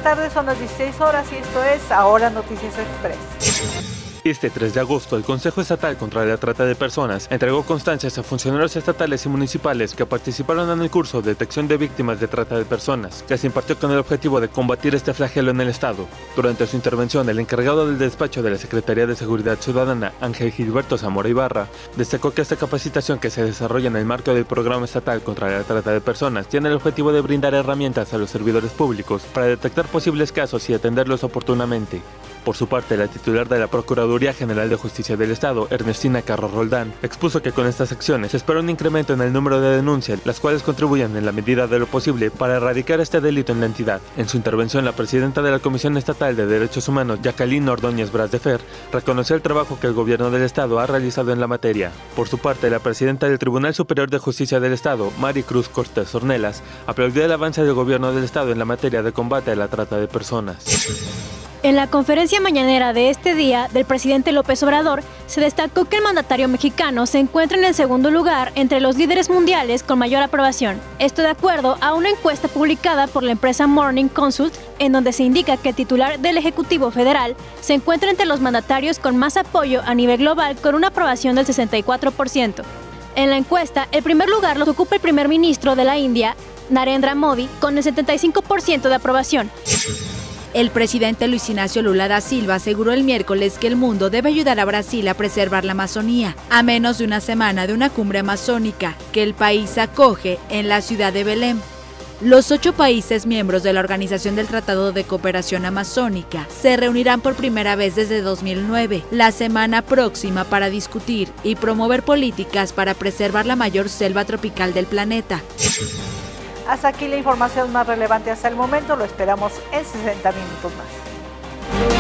tarde, son las 16 horas y esto es Ahora Noticias Express. Este 3 de agosto, el Consejo Estatal contra la Trata de Personas entregó constancias a funcionarios estatales y municipales que participaron en el curso de detección de víctimas de trata de personas, que se impartió con el objetivo de combatir este flagelo en el Estado. Durante su intervención, el encargado del despacho de la Secretaría de Seguridad Ciudadana, Ángel Gilberto Zamora Ibarra, destacó que esta capacitación que se desarrolla en el marco del Programa Estatal contra la Trata de Personas tiene el objetivo de brindar herramientas a los servidores públicos para detectar posibles casos y atenderlos oportunamente. Por su parte, la titular de la Procuraduría General de Justicia del Estado, Ernestina Carro Roldán, expuso que con estas acciones se espera un incremento en el número de denuncias, las cuales contribuyen en la medida de lo posible para erradicar este delito en la entidad. En su intervención, la presidenta de la Comisión Estatal de Derechos Humanos, Jacqueline Ordóñez Bras de Fer, reconoció el trabajo que el gobierno del Estado ha realizado en la materia. Por su parte, la presidenta del Tribunal Superior de Justicia del Estado, Maricruz Cortés Ornelas, aplaudió el avance del gobierno del Estado en la materia de combate a la trata de personas. En la conferencia mañanera de este día del presidente López Obrador, se destacó que el mandatario mexicano se encuentra en el segundo lugar entre los líderes mundiales con mayor aprobación. Esto de acuerdo a una encuesta publicada por la empresa Morning Consult, en donde se indica que el titular del Ejecutivo Federal se encuentra entre los mandatarios con más apoyo a nivel global con una aprobación del 64%. En la encuesta, el primer lugar lo ocupa el primer ministro de la India, Narendra Modi, con el 75% de aprobación. El presidente Luis Ignacio Lula da Silva aseguró el miércoles que el mundo debe ayudar a Brasil a preservar la Amazonía, a menos de una semana de una cumbre amazónica que el país acoge en la ciudad de Belém. Los 8 países miembros de la Organización del Tratado de Cooperación Amazónica se reunirán por primera vez desde 2009, la semana próxima, para discutir y promover políticas para preservar la mayor selva tropical del planeta. Hasta aquí la información más relevante hasta el momento, lo esperamos en 60 minutos más.